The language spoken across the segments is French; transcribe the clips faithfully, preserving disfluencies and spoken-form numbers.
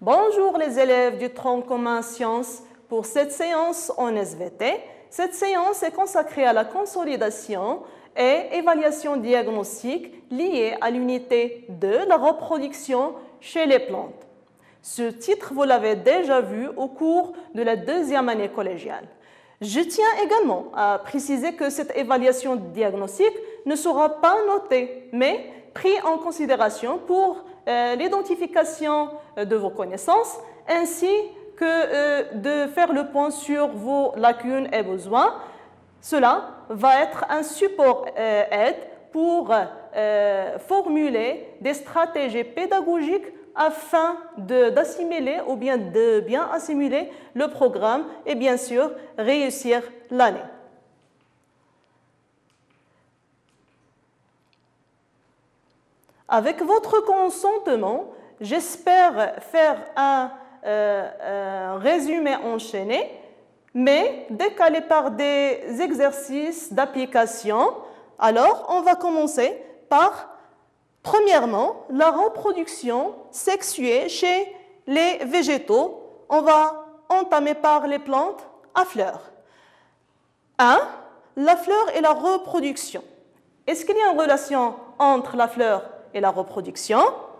Bonjour les élèves du tronc commun sciences pour cette séance en S V T. Cette séance est consacrée à la consolidation et évaluation diagnostique liée à l'unité deux, la reproduction chez les plantes. Ce titre, vous l'avez déjà vu au cours de la deuxième année collégiale. Je tiens également à préciser que cette évaluation diagnostique ne sera pas notée, mais prise en considération pour euh, l'identification de vos connaissances, ainsi que euh, de faire le point sur vos lacunes et besoins. Cela va être un support euh, aide pour euh, formuler des stratégies pédagogiques afin d'assimiler ou bien de bien assimiler le programme et bien sûr réussir l'année. Avec votre consentement, j'espère faire un euh, euh, résumé enchaîné, mais décalé par des exercices d'application. Alors, on va commencer par, premièrement, la reproduction sexuée chez les végétaux. On va entamer par les plantes à fleurs. un. La fleur et la reproduction. Est-ce qu'il y a une relation entre la fleur et la reproduction?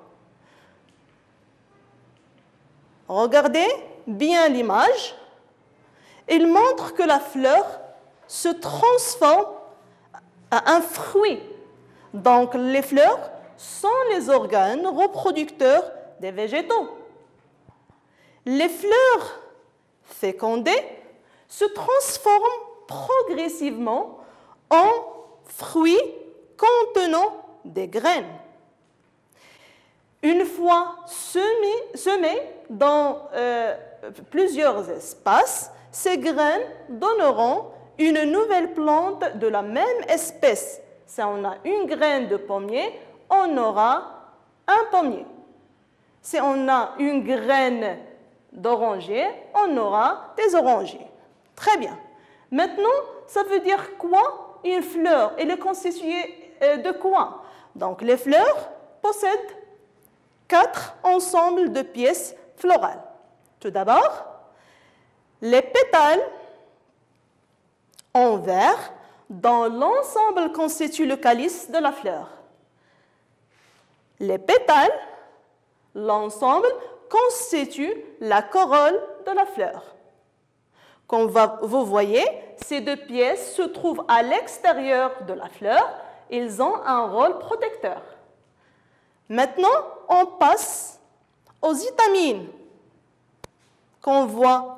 Regardez bien l'image. Il montre que la fleur se transforme à un fruit. Donc, les fleurs sont les organes reproducteurs des végétaux. Les fleurs fécondées se transforment progressivement en fruits contenant des graines. Une fois semés, semés dans euh, plusieurs espaces, ces graines donneront une nouvelle plante de la même espèce. Si on a une graine de pommier, on aura un pommier. Si on a une graine d'oranger, on aura des orangers. Très bien. Maintenant, ça veut dire quoi une fleur? Elle est constituée de quoi? Donc, les fleurs possèdent quatre ensembles de pièces florales. Tout d'abord, les pétales en vert dont l'ensemble constitue le calice de la fleur. Les pétales, l'ensemble, constitue la corolle de la fleur. Comme vous voyez, ces deux pièces se trouvent à l'extérieur de la fleur. Ils ont un rôle protecteur. Maintenant, on passe aux étamines qu'on voit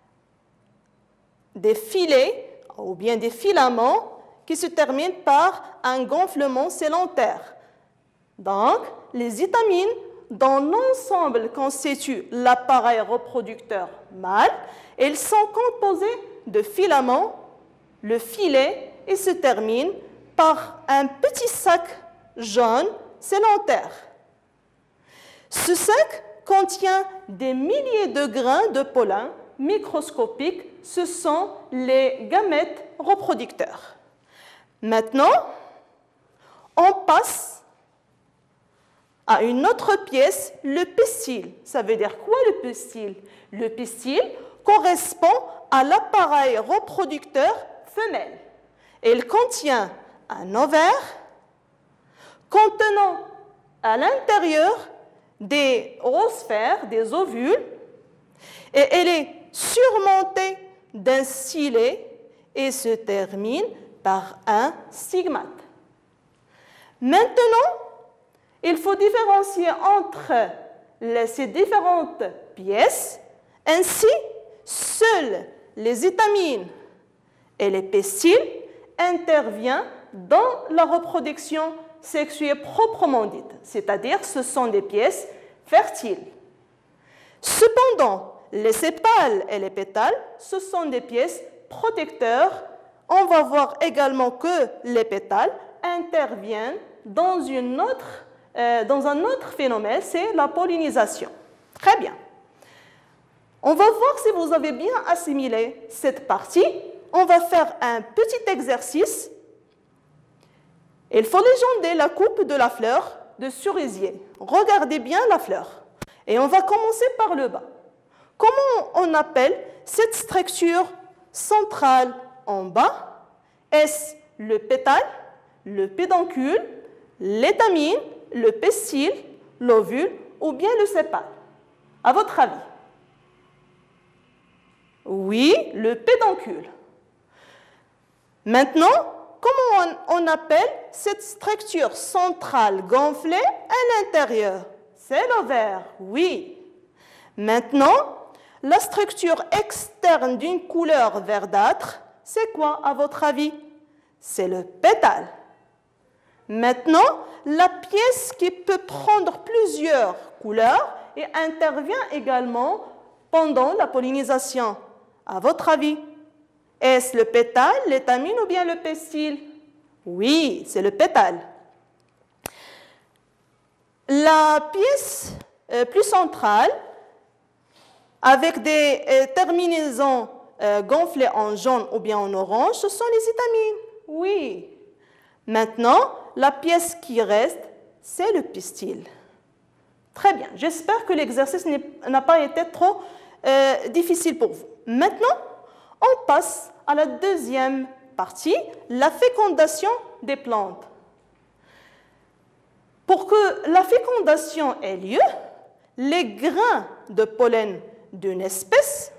des filets ou bien des filaments qui se terminent par un gonflement cellulaire. Donc, les étamines dont l'ensemble constitue l'appareil reproducteur mâle, elles sont composées de filaments, le filet, et se terminent par un petit sac jaune cellulaire. Ce sac contient des milliers de grains de pollen microscopiques. Ce sont les gamètes reproducteurs. Maintenant, on passe à une autre pièce, le pistil. Ça veut dire quoi le pistil? Le pistil correspond à l'appareil reproducteur femelle. Il contient un ovaire contenant à l'intérieur des oosphères, des ovules, et elle est surmontée d'un cilié et se termine par un stigmate. Maintenant, il faut différencier entre les, ces différentes pièces. Ainsi, seules les étamines et les pistils interviennent dans la reproduction sexuée proprement dite, c'est-à-dire ce sont des pièces fertiles. Cependant, les sépales et les pétales, ce sont des pièces protecteurs. On va voir également que les pétales interviennent dans, une autre, euh, dans un autre phénomène, c'est la pollinisation. Très bien. On va voir si vous avez bien assimilé cette partie. On va faire un petit exercice. Il faut légender la coupe de la fleur de cerisier. Regardez bien la fleur. Et on va commencer par le bas. Comment on appelle cette structure centrale en bas? Est-ce le pétale, le pédoncule, l'étamine, le pistil, l'ovule ou bien le sépale? À votre avis? Oui, le pédoncule. Maintenant, comment on, on appelle cette structure centrale gonflée à l'intérieur? C'est l'ovaire, oui. Maintenant, la structure externe d'une couleur verdâtre, c'est quoi à votre avis? C'est le pétale. Maintenant, la pièce qui peut prendre plusieurs couleurs et intervient également pendant la pollinisation. À votre avis, est-ce le pétale, l'étamine ou bien le pistil? Oui, c'est le pétale. La pièce euh, plus centrale, avec des euh, terminaisons euh, gonflées en jaune ou bien en orange, ce sont les étamines. Oui. Maintenant, la pièce qui reste, c'est le pistil. Très bien. J'espère que l'exercice n'a pas été trop euh, difficile pour vous. Maintenant, on passe à la deuxième partie, la fécondation des plantes. Pour que la fécondation ait lieu, les grains de pollen d'une espèce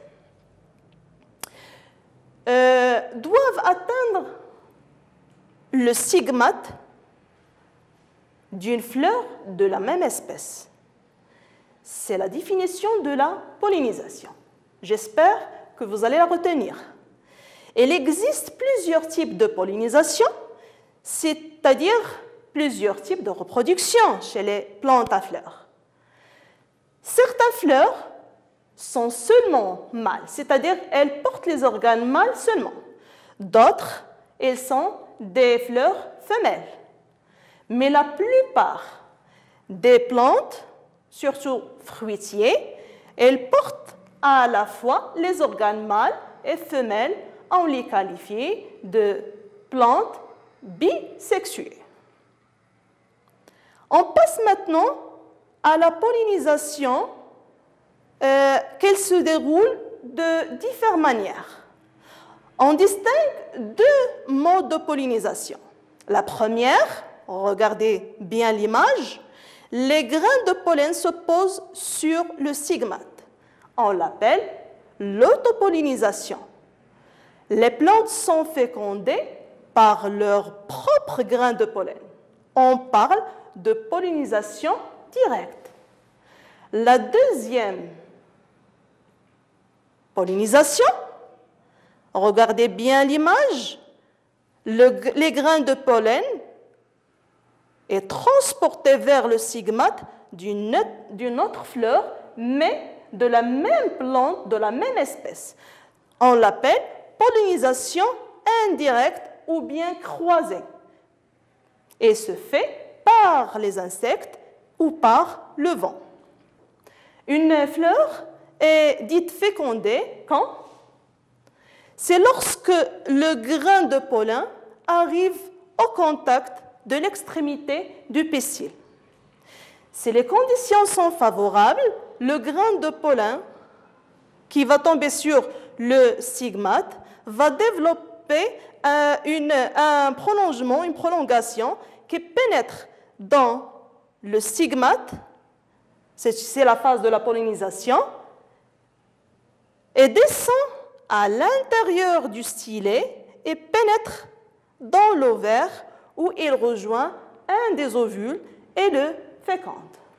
euh, doivent atteindre le stigmate d'une fleur de la même espèce. C'est la définition de la pollinisation. J'espère que vous allez la retenir. Il existe plusieurs types de pollinisation, c'est-à-dire plusieurs types de reproduction chez les plantes à fleurs. Certaines fleurs sont seulement mâles, c'est-à-dire elles portent les organes mâles seulement. D'autres, elles sont des fleurs femelles. Mais la plupart des plantes, surtout fruitiers, elles portent à la fois les organes mâles et femelles. On les qualifie de plantes bisexuées. On passe maintenant à la pollinisation euh, qu'elle se déroule de différentes manières. On distingue deux modes de pollinisation. La première, regardez bien l'image, les grains de pollen se posent sur le stigmate. On l'appelle l'autopollinisation. Les plantes sont fécondées par leurs propres grains de pollen. On parle de pollinisation directe. La deuxième pollinisation, regardez bien l'image, le, les grains de pollen est transporté vers le stigmate d'une autre fleur, mais de la même plante, de la même espèce. On l'appelle pollinisation indirecte ou bien croisée. Et se fait par les insectes ou par le vent. Une fleur est dite fécondée quand? C'est lorsque le grain de pollen arrive au contact de l'extrémité du pistil. Si les conditions sont favorables, le grain de pollen qui va tomber sur le stigmate va développer un, une, un prolongement, une prolongation qui pénètre dans le stigmate, c'est la phase de la pollinisation, et descend à l'intérieur du stylet et pénètre dans l'ovaire où il rejoint un des ovules et le féconde.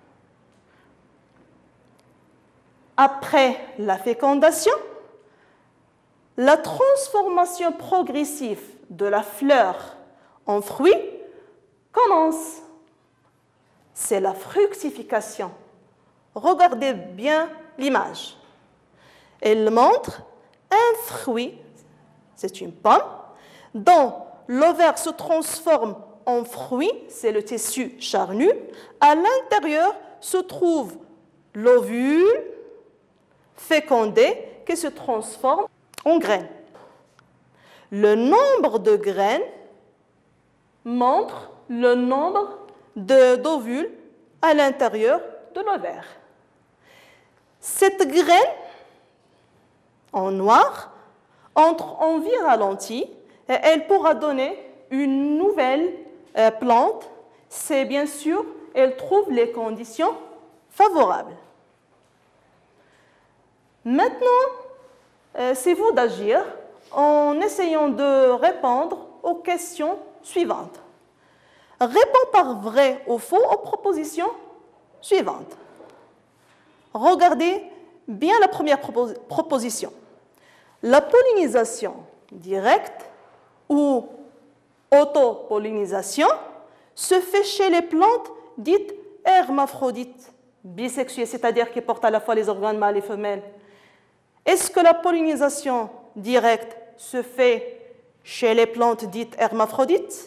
Après la fécondation, la transformation progressive de la fleur en fruit commence. C'est la fructification. Regardez bien l'image. Elle montre un fruit, c'est une pomme, dont l'ovaire se transforme en fruit, c'est le tissu charnu. À l'intérieur se trouve l'ovule fécondé qui se transforme en graines. Le nombre de graines montre le nombre d'ovules à l'intérieur de l'ovaire. Cette graine, en noir, entre en vie ralentie et elle pourra donner une nouvelle euh, plante. C'est bien sûr, elle trouve les conditions favorables. Maintenant, euh, c'est vous d'agir en essayant de répondre aux questions suivantes. Réponds par vrai ou faux aux propositions suivantes. Regardez bien la première propos- proposition. La pollinisation directe ou autopollinisation se fait chez les plantes dites hermaphrodites, bisexuées, c'est-à-dire qui portent à la fois les organes mâles et femelles. Est-ce que la pollinisation directe se fait chez les plantes dites hermaphrodites?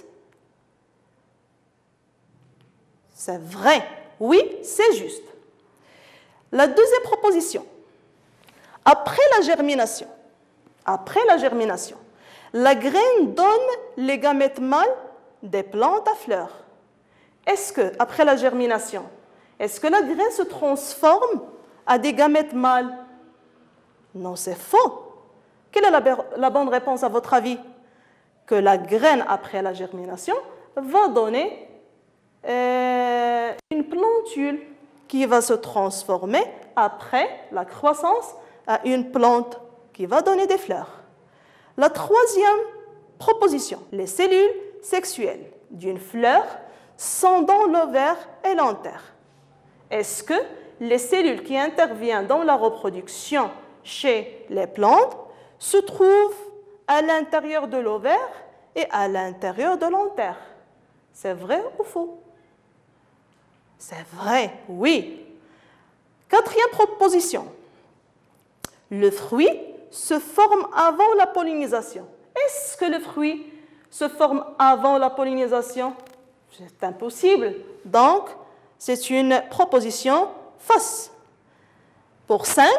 C'est vrai, oui, c'est juste. La deuxième proposition. Après la germination, après la germination, la graine donne les gamètes mâles des plantes à fleurs. Est-ce que, après la germination, est-ce que la graine se transforme à des gamètes mâles? Non, c'est faux. Quelle est la, la bonne réponse à votre avis? Que la graine, après la germination, va donner euh, une plantule qui va se transformer après la croissance à une plante qui va donner des fleurs. La troisième proposition, les cellules sexuelles d'une fleur sont dans l'ovaire et l'antère. Est-ce que les cellules qui interviennent dans la reproduction chez les plantes se trouvent à l'intérieur de l'ovaire et à l'intérieur de l'antère? C'est vrai ou faux? C'est vrai, oui. Quatrième proposition. Le fruit se forme avant la pollinisation. Est-ce que le fruit se forme avant la pollinisation? C'est impossible. Donc, c'est une proposition fausse. Pour cinq,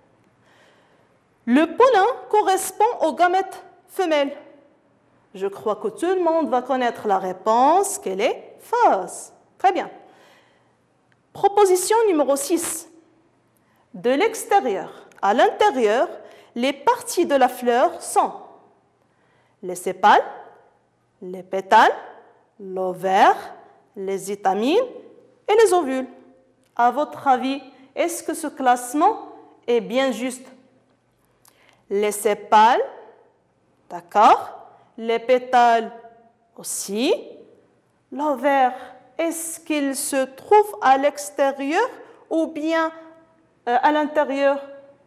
le pollen correspond aux gamètes femelles. Je crois que tout le monde va connaître la réponse, qu'elle est fausse. Très bien. Proposition numéro six. De l'extérieur à l'intérieur, les parties de la fleur sont les sépales, les pétales, l'ovaire, les étamines et les ovules. À votre avis, est-ce que ce classement est bien juste? Les sépales, d'accord, les pétales aussi, l'ovaire, est-ce qu'il se trouve à l'extérieur ou bien euh, à l'intérieur?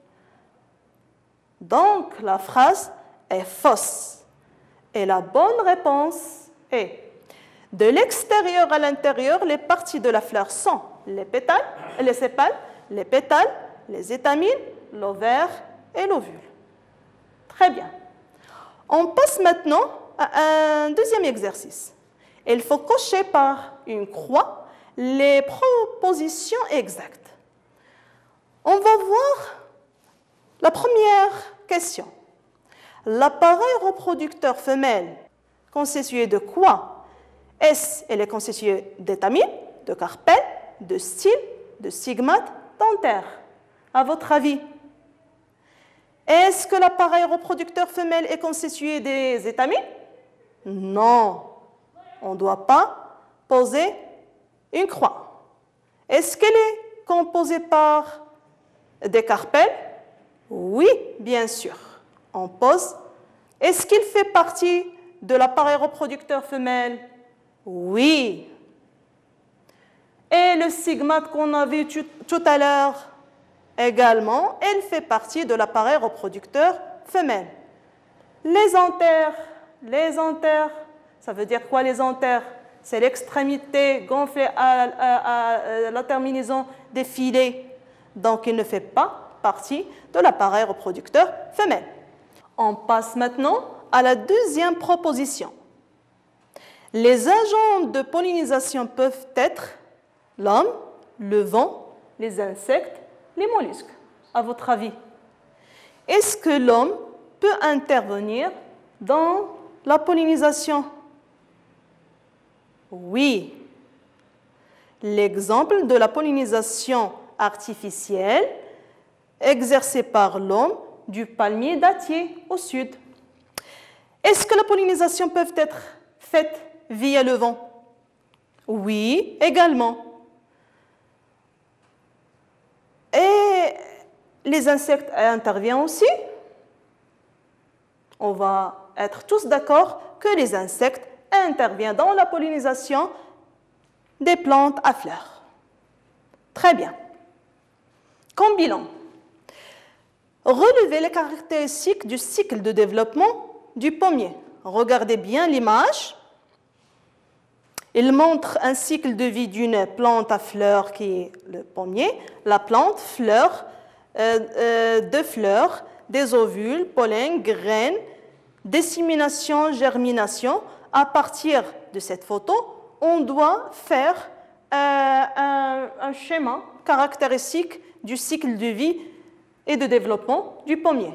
Donc, la phrase est fausse. Et la bonne réponse est de l'extérieur à l'intérieur, les parties de la fleur sont les pétales, les sépales, les pétales, les étamines, l'ovaire et l'ovule. Très bien. On passe maintenant à un deuxième exercice. Il faut cocher par une croix les propositions exactes. On va voir la première question. L'appareil reproducteur femelle, constitué de quoi? Est-ce elle est constituée d'étamines, de carpelles, de styles, de stigmates, d'antères? À votre avis, est-ce que l'appareil reproducteur femelle est constitué des étamines? Non, on ne doit pas poser une croix. Est-ce qu'elle est composée par des carpelles? Oui, bien sûr. On pose. Est-ce qu'il fait partie de l'appareil reproducteur femelle? Oui. Et le stigmate qu'on a vu tout à l'heure également, elle fait partie de l'appareil reproducteur femelle. Les antères, les antères, ça veut dire quoi les antères? C'est l'extrémité gonflée à, à, à la terminaison des filets. Donc, il ne fait pas partie de l'appareil reproducteur femelle. On passe maintenant à la deuxième proposition. Les agents de pollinisation peuvent être l'homme, le vent, les insectes, les mollusques. À votre avis, est-ce que l'homme peut intervenir dans la pollinisation? Oui. L'exemple de la pollinisation artificielle, exercée par l'homme du palmier dattier au sud. Est-ce que la pollinisation peut être faite via le vent? Oui, également. Et les insectes interviennent aussi. On va être tous d'accord que les insectes interviennent dans la pollinisation des plantes à fleurs. Très bien. Comme bilan, relevez les caractéristiques du cycle de développement du pommier. Regardez bien l'image. Il montre un cycle de vie d'une plante à fleurs qui est le pommier. La plante, fleurs, euh, euh, de fleurs, des ovules, pollen, graines, dissémination, germination. À partir de cette photo, on doit faire euh, un, un schéma caractéristique du cycle de vie et de développement du pommier.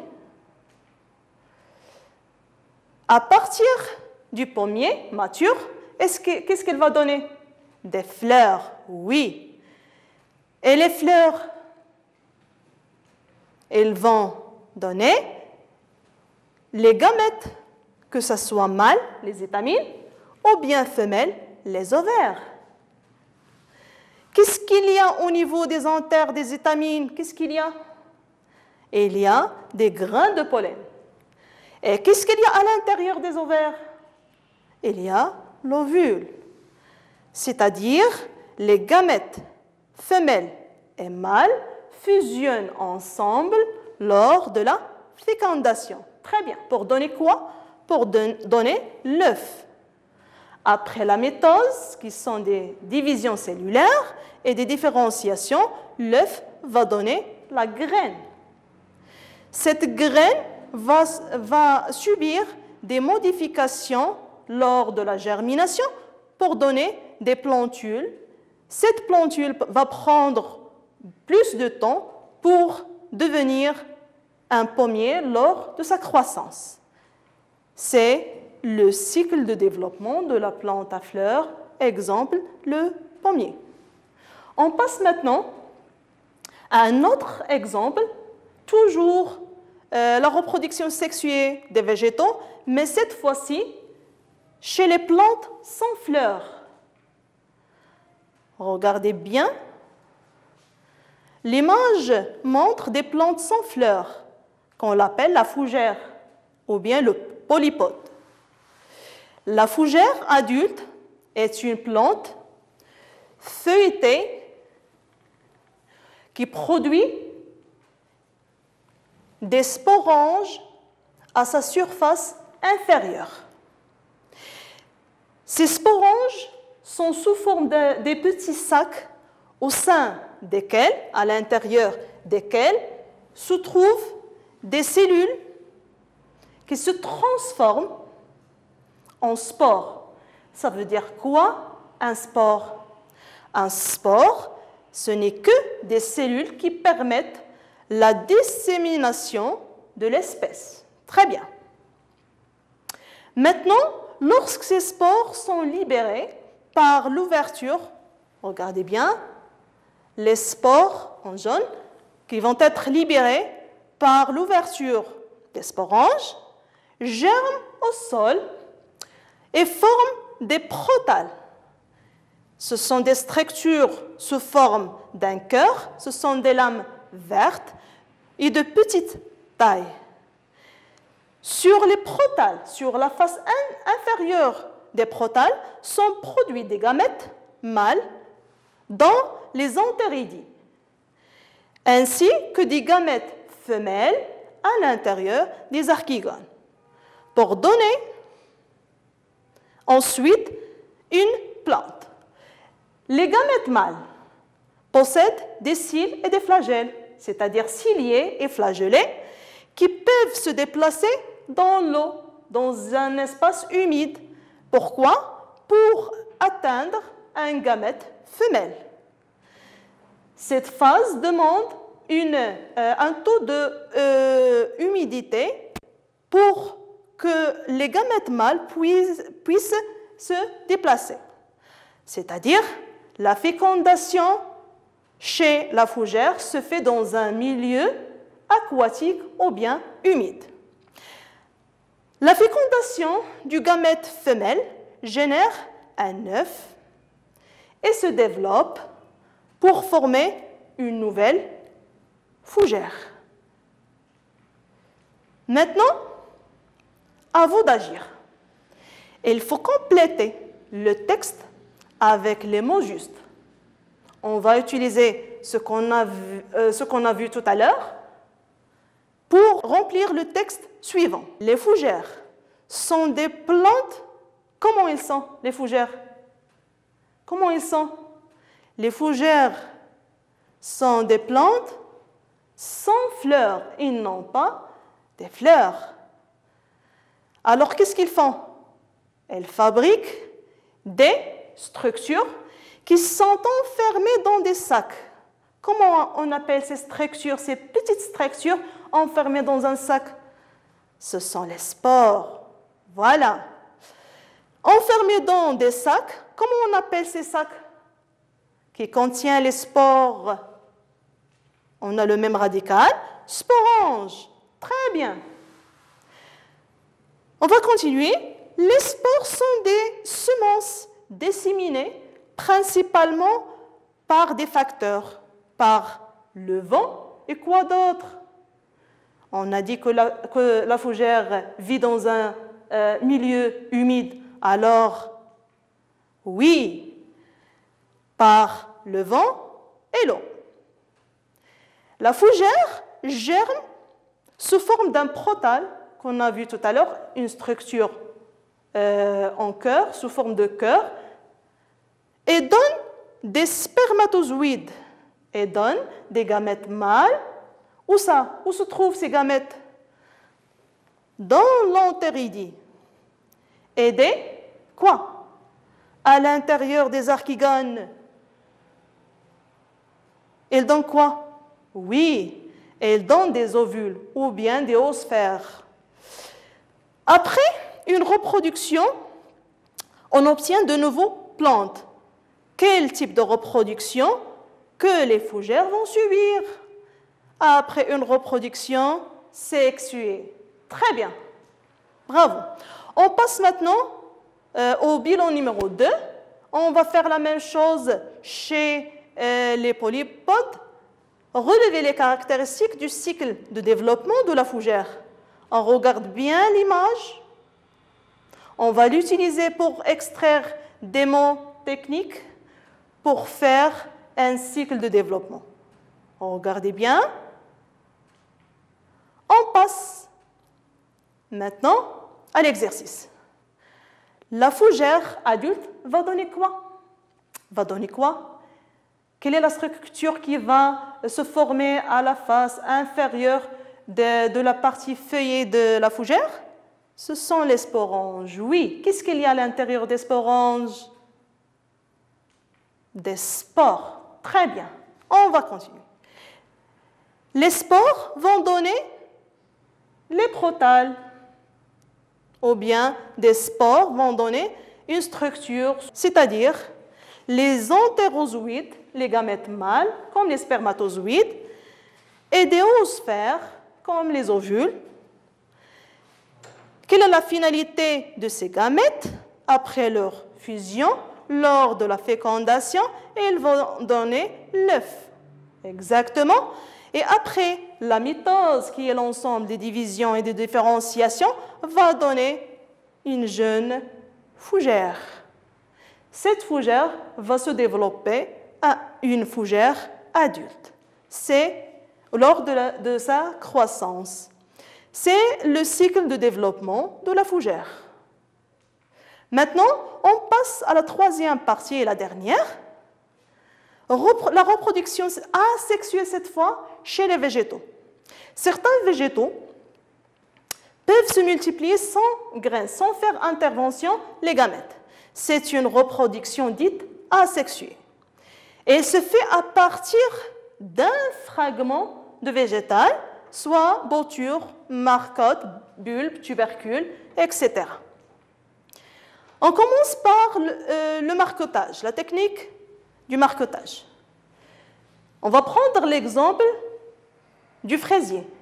À partir du pommier mature, qu'est-ce qu'elle va donner? Des fleurs, oui. Et les fleurs, elles vont donner les gamètes, que ce soit mâle, les étamines, ou bien femelle, les ovaires. Qu'est-ce qu'il y a au niveau des anthères, des étamines? Qu'est-ce qu'il y a? Il y a des grains de pollen. Et qu'est-ce qu'il y a à l'intérieur des ovaires? Il y a l'ovule, c'est-à-dire les gamètes femelles et mâles fusionnent ensemble lors de la fécondation. Très bien. Pour donner quoi? Pour donner l'œuf. Après la mitose, qui sont des divisions cellulaires et des différenciations, l'œuf va donner la graine. Cette graine va, va subir des modifications lors de la germination pour donner des plantules. Cette plantule va prendre plus de temps pour devenir un pommier lors de sa croissance. C'est le cycle de développement de la plante à fleurs, exemple le pommier. On passe maintenant à un autre exemple, toujours euh, la reproduction sexuée des végétaux, mais cette fois-ci chez les plantes sans fleurs. Regardez bien. L'image montre des plantes sans fleurs, qu'on l'appelle la fougère, ou bien le polypode. La fougère adulte est une plante feuilletée qui produit des sporanges à sa surface inférieure. Ces sporanges sont sous forme de, de petits sacs au sein desquels, à l'intérieur desquels, se trouvent des cellules qui se transforment en spores. Ça veut dire quoi, un spore? Un spore, ce n'est que des cellules qui permettent la dissémination de l'espèce. Très bien. Maintenant, lorsque ces spores sont libérés par l'ouverture, regardez bien, les spores en jaune qui vont être libérés par l'ouverture des sporanges germent au sol et forment des protales. Ce sont des structures sous forme d'un cœur, ce sont des lames vertes et de petite taille. Sur les protales, sur la face inférieure des protales, sont produits des gamètes mâles dans les enthéridies, ainsi que des gamètes femelles à l'intérieur des archigones, pour donner ensuite une plante. Les gamètes mâles possèdent des cils et des flagelles, c'est-à-dire ciliés et flagellés, qui peuvent se déplacer dans l'eau, dans un espace humide. Pourquoi? Pour atteindre un gamète femelle. Cette phase demande une, euh, un taux d'humidité euh, pour que les gamètes mâles puissent, puissent se déplacer. C'est-à-dire, la fécondation chez la fougère se fait dans un milieu aquatique ou bien humide. La fécondation du gamète femelle génère un œuf et se développe pour former une nouvelle fougère. Maintenant, à vous d'agir. Il faut compléter le texte avec les mots justes. On va utiliser ce qu'on a vu, euh, ce qu'on a vu tout à l'heure pour remplir le texte suivant. Les fougères sont des plantes. Comment ils sont, les fougères? Comment ils sont? Les fougères sont des plantes sans fleurs. Ils n'ont pas des fleurs. Alors, qu'est-ce qu'ils font? Elles fabriquent des structures qui sont enfermées dans des sacs. Comment on appelle ces structures, ces petites structures enfermées dans un sac? Ce sont les spores. Voilà. Enfermées dans des sacs, comment on appelle ces sacs qui contiennent les spores? On a le même radical, sporange. Très bien. On va continuer. Les spores sont des semences disséminées principalement par des facteurs, par le vent et quoi d'autre? On a dit que la, que la fougère vit dans un euh, milieu humide. Alors, oui, par le vent et l'eau. La fougère germe sous forme d'un protale qu'on a vu tout à l'heure, une structure euh, en cœur, sous forme de cœur, et donne des spermatozoïdes, et donne des gamètes mâles. Où ça? Où se trouvent ces gamètes? Dans l'entéridie. Et des quoi? À l'intérieur des archigones. Elles donnent quoi? Oui, elles donnent des ovules ou bien des oosphères. Après une reproduction, on obtient de nouveaux plantes. Quel type de reproduction que les fougères vont subir? Après une reproduction sexuée. Très bien. Bravo. On passe maintenant euh, au bilan numéro deux. On va faire la même chose chez euh, les polypodes. Relever les caractéristiques du cycle de développement de la fougère. On regarde bien l'image. On va l'utiliser pour extraire des mots techniques pour faire un cycle de développement. Regardez bien. On passe maintenant à l'exercice. La fougère adulte va donner quoi? Va donner quoi? Quelle est la structure qui va se former à la face inférieure de, de la partie feuillée de la fougère? Ce sont les sporanges. Oui. Qu'est-ce qu'il y a à l'intérieur des sporanges? Des spores. Très bien. On va continuer. Les spores vont donner les protales. Ou bien des spores vont donner une structure, c'est-à-dire les entérozoïdes, les gamètes mâles, comme les spermatozoïdes, et des oosphères, comme les ovules. Quelle est la finalité de ces gamètes? Après leur fusion, lors de la fécondation, ils vont donner l'œuf. Exactement. Et après la mitose, qui est l'ensemble des divisions et des différenciations, va donner une jeune fougère. Cette fougère va se développer à une fougère adulte. C'est lors de, la, de sa croissance. C'est le cycle de développement de la fougère. Maintenant, on passe à la troisième partie et la dernière. La reproduction asexuée cette fois chez les végétaux. Certains végétaux peuvent se multiplier sans graines, sans faire intervention les gamètes. C'est une reproduction dite asexuée. Et elle se fait à partir d'un fragment de végétal, soit bouture, marcotte, bulbe, tubercule, et cetera. On commence par le, euh, le marcottage, la technique du marcottage. On va prendre l'exemple du fraisier.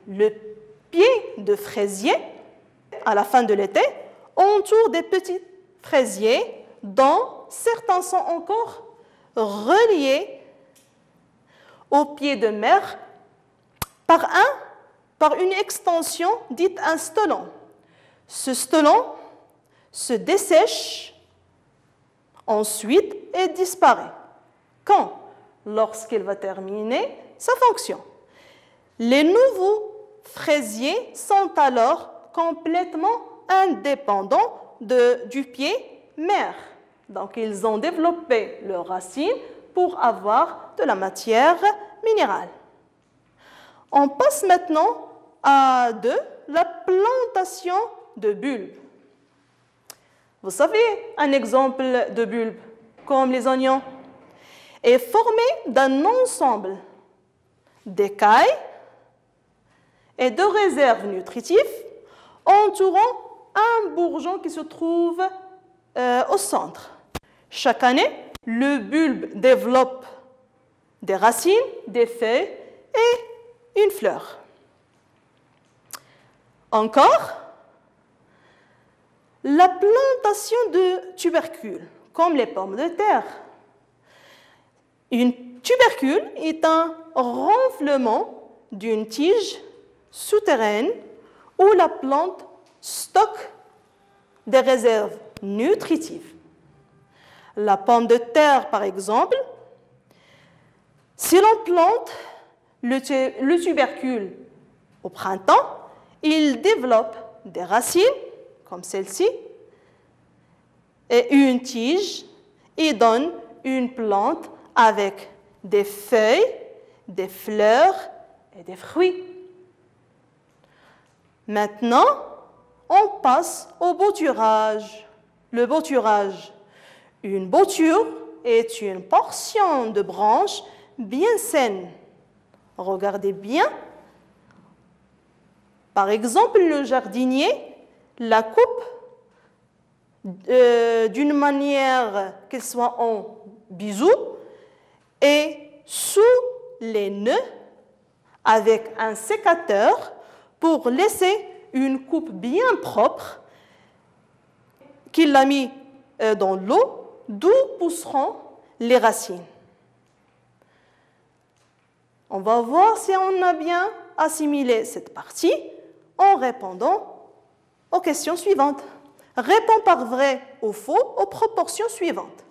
le pied de fraisier, à la fin de l'été, entoure des petits fraisiers dont certains sont encore reliés au pied de mer par, un, par une extension dite un stolon. Ce stolon se dessèche ensuite et disparaît. Quand? Lorsqu'il va terminer sa fonction. Les nouveaux fraisiers sont alors complètement indépendants de, du pied mère. Donc, ils ont développé leurs racines pour avoir de la matière minérale. On passe maintenant à deux, la plantation de bulbes. Vous savez, un exemple de bulbe, comme les oignons, est formé d'un ensemble d'écailles et de réserves nutritives entourant un bourgeon qui se trouve euh, au centre. Chaque année, le bulbe développe des racines, des feuilles et une fleur. Encore, la plantation de tubercules, comme les pommes de terre. Une tubercule est un renflement d'une tige souterraine où la plante stocke des réserves nutritives. La pomme de terre, par exemple, si l'on plante le, le tubercule au printemps, il développe des racines, comme celle-ci, et une tige, et donne une plante avec des feuilles, des fleurs et des fruits. Maintenant, on passe au bouturage. Le bouturage. Une bouture est une portion de branche bien saine. Regardez bien. Par exemple, le jardinier la coupe euh, d'une manière qu'elle soit en biseau et sous les nœuds avec un sécateur pour laisser une coupe bien propre qu'il a mis euh, dans l'eau, d'où pousseront les racines. On va voir si on a bien assimilé cette partie en répondant aux questions suivantes. Réponds par vrai ou faux aux proportions suivantes.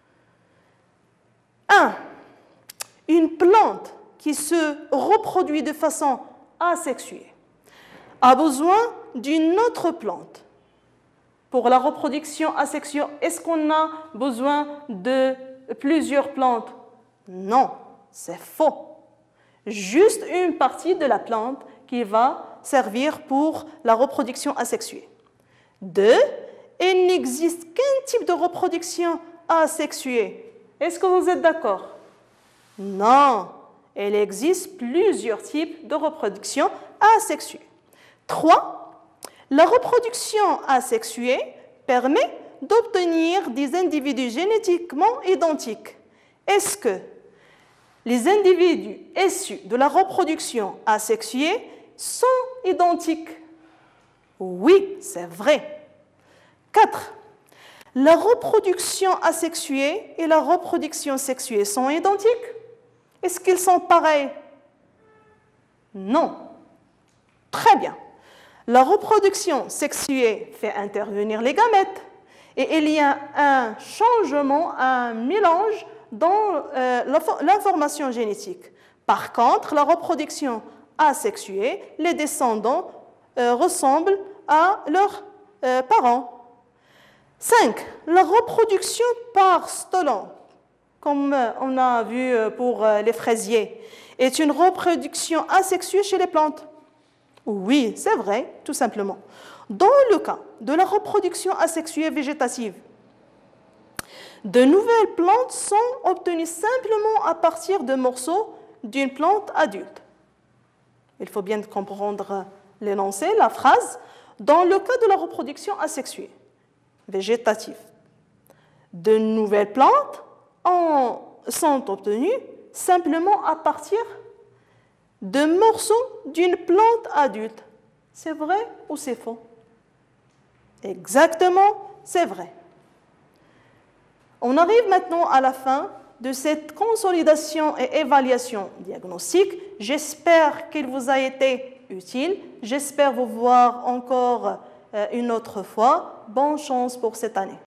un. Une plante qui se reproduit de façon asexuée a besoin d'une autre plante. Pour la reproduction asexuée, est-ce qu'on a besoin de plusieurs plantes? Non, c'est faux. Juste une partie de la plante qui va servir pour la reproduction asexuée. Deux, il n'existe qu'un type de reproduction asexuée. Est-ce que vous êtes d'accord? Non, il existe plusieurs types de reproduction asexuée. Trois, la reproduction asexuée permet d'obtenir des individus génétiquement identiques. Est-ce que les individus issus de la reproduction asexuée sont identiques? Oui, c'est vrai. Quatre. La reproduction asexuée et la reproduction sexuée sont identiques? Est-ce qu'ils sont pareils? Non. Très bien. La reproduction sexuée fait intervenir les gamètes et il y a un changement, un mélange dans euh, l'information génétique. Par contre, la reproduction asexuée, les descendants euh, ressemblent à leurs euh, parents. cinq. La reproduction par stolon, comme on a vu pour les fraisiers, est une reproduction asexuée chez les plantes. Oui, c'est vrai, tout simplement. Dans le cas de la reproduction asexuée végétative, de nouvelles plantes sont obtenues simplement à partir de morceaux d'une plante adulte. Il faut bien comprendre l'énoncé, la phrase. Dans le cas de la reproduction asexuée végétative, de nouvelles plantes en sont obtenues simplement à partir de morceaux d'une plante adulte. C'est vrai ou c'est faux? Exactement, c'est vrai. On arrive maintenant à la fin de cette consolidation et évaluation diagnostique. J'espère qu'il vous a été utile. J'espère vous voir encore une autre fois. Bonne chance pour cette année.